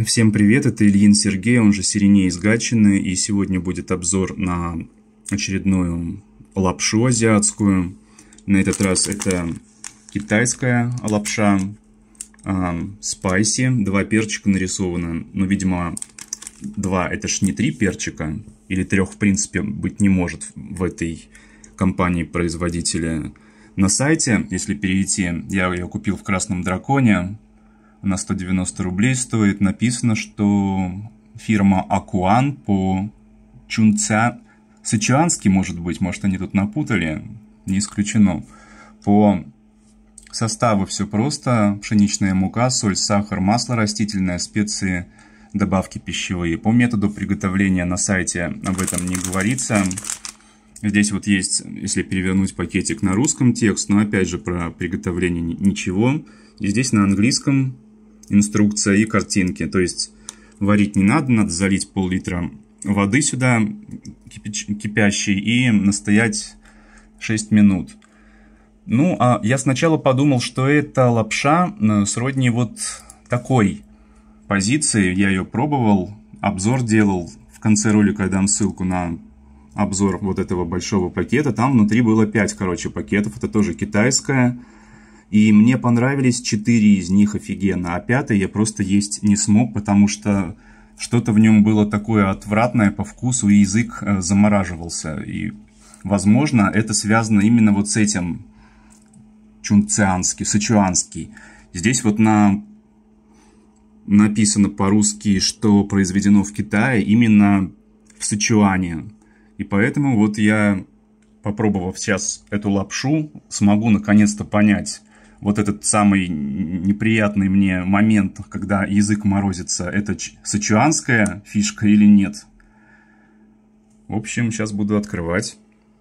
Всем привет, это Ильин Сергей, он же Сиреней из Гатчины, и сегодня будет обзор на очередную лапшу азиатскую. На этот раз это китайская лапша, спайси, 2 перчика нарисовано, но, видимо, 2 это ж не 3 перчика, или 3 в принципе быть не может в этой компании-производителя. На сайте, если перейти, я ее купил в Красном Драконе. На 190 рублей стоит. Написано, что фирма Акуан по сычуански, может они тут напутали, не исключено. По составу все просто: пшеничная мука, соль, сахар, масло растительное, специи, добавки пищевые. По методу приготовления на сайте об этом не говорится. Здесь вот есть, если перевернуть пакетик, на русском текст, но опять же про приготовление ничего. И здесь на английском инструкция и картинки. То есть варить не надо, надо залить пол-литра воды сюда, кипящей, и настоять 6 минут. Ну, а я сначала подумал, что это лапша сродни вот такой позиции. Я ее пробовал, обзор делал. В конце ролика я дам ссылку на обзор вот этого большого пакета. Там внутри было 5, пакетов. Это тоже китайская. И мне понравились 4 из них офигенно, а 5-й я просто есть не смог, потому что что-то в нем было такое отвратное по вкусу, и язык замораживался. И, возможно, это связано именно вот с этим сычуанский. Здесь вот написано по-русски, что произведено в Китае именно в Сычуане. И поэтому вот я, попробовав сейчас эту лапшу, смогу наконец-то понять вот этот самый неприятный мне момент, когда язык морозится, это сычуанская фишка или нет. В общем, сейчас буду открывать.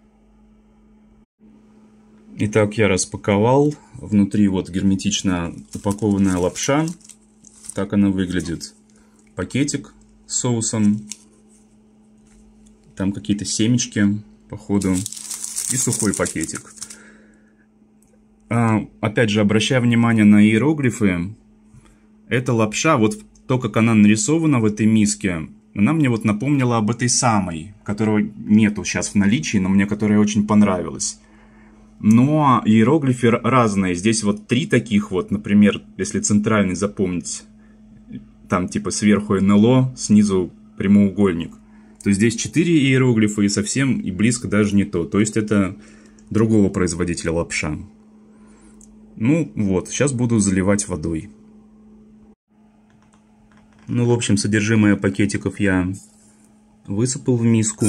Итак, я распаковал. Внутри вот герметично упакованная лапша. Так она выглядит. Пакетик с соусом. Там какие-то семечки, походу. И сухой пакетик. Опять же, обращая внимание на иероглифы, эта лапша, вот то, как она нарисована в этой миске, она мне вот напомнила об этой самой, которого нету сейчас в наличии, но мне которая очень понравилась. Но иероглифы разные. Здесь вот 3 таких вот, например, если центральный запомнить, там типа сверху НЛО, снизу прямоугольник, то здесь 4 иероглифа и совсем и близко даже не то. То есть это другого производителя лапша. Ну вот, сейчас буду заливать водой. Ну, в общем, содержимое пакетиков я высыпал в миску.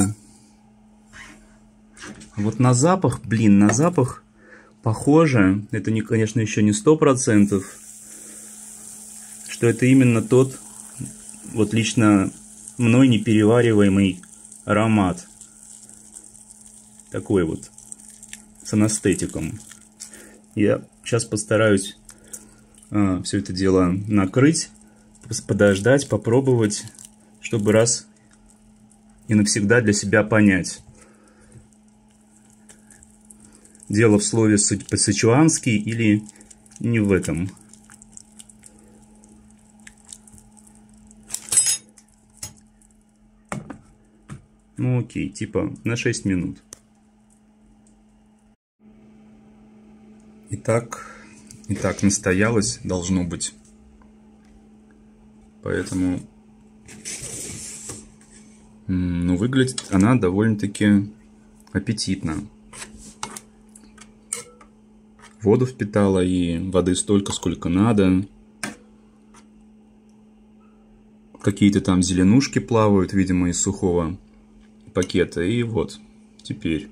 Вот на запах, на запах похоже, это, конечно, еще не 100%, что это именно тот, вот лично мной неперевариваемый аромат. Такой вот, с анестетиком. Я сейчас постараюсь все это дело накрыть, подождать, попробовать, чтобы раз и навсегда для себя понять. Дело в слове по-сычуански или не в этом. Ну окей, типа на 6 минут. Итак, настоялась, должно быть. Поэтому, ну, выглядит она довольно-таки аппетитно. Воду впитала, и воды столько, сколько надо. Какие-то там зеленушки плавают, видимо, из сухого пакета. И вот, теперь.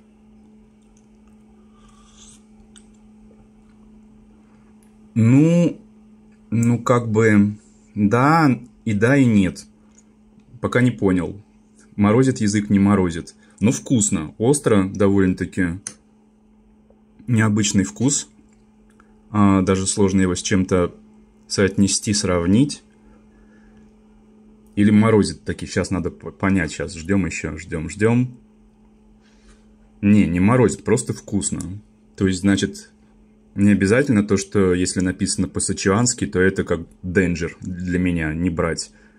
Ну, как бы, да, и нет. Пока не понял. Морозит язык, не морозит. Но вкусно, остро довольно-таки. Необычный вкус. Даже сложно его с чем-то соотнести, сравнить. Или морозит таки. Сейчас надо понять. Сейчас ждем еще, ждем. Не морозит, просто вкусно. То есть, значит, не обязательно то, что если написано по-сычуански, то это как danger для меня, не брать.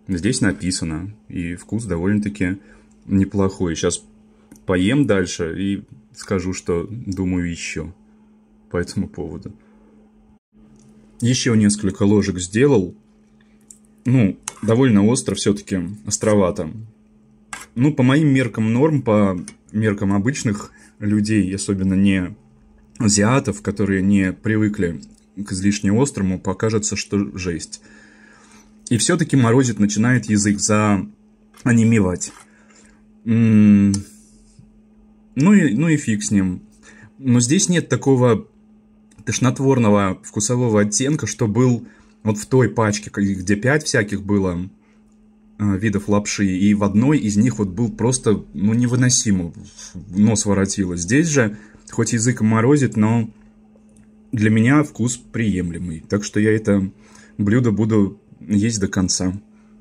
Здесь написано, и вкус довольно-таки неплохой. Сейчас поем дальше и скажу, что думаю еще по этому поводу. Еще несколько ложек сделал. Ну, довольно остро все-таки, островато. Ну, по моим меркам норм, по меркам обычных людей, особенно не азиатов, которые не привыкли к излишне острому, покажется, что жесть. И все-таки морозит, начинает язык заонемевать. Ну и фиг с ним. Но здесь нет такого тошнотворного вкусового оттенка, что был вот в той пачке, где 5 всяких было видов лапши, и в одной из них вот был просто, ну, невыносимо, нос воротило. Здесь же, хоть язык морозит, но для меня вкус приемлемый. Так что я это блюдо буду есть до конца.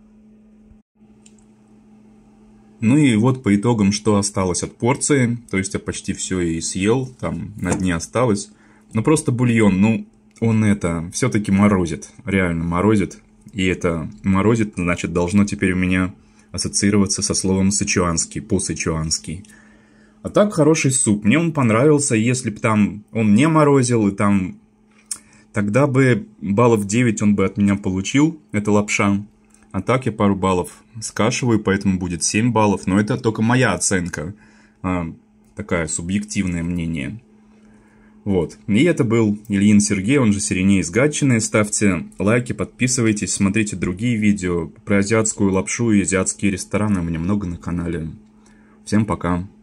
Ну и вот по итогам, что осталось от порции. То есть я почти все и съел, там на дне осталось. Но просто бульон, ну, он это все-таки морозит, реально морозит. И это морозит, значит, должно теперь у меня ассоциироваться со словом сычуанский, по-сычуански. А так хороший суп, мне он понравился. Если бы там он не морозил, и там... Тогда бы баллов 9 он бы от меня получил, это лапша. А так я пару баллов скашиваю, поэтому будет 7 баллов. Но это только моя оценка, такая субъективное мнение. Вот. И это был Ильин Сергей, он же Сиреней из Гатчины. Ставьте лайки, подписывайтесь, смотрите другие видео про азиатскую лапшу и азиатские рестораны. У меня много на канале. Всем пока.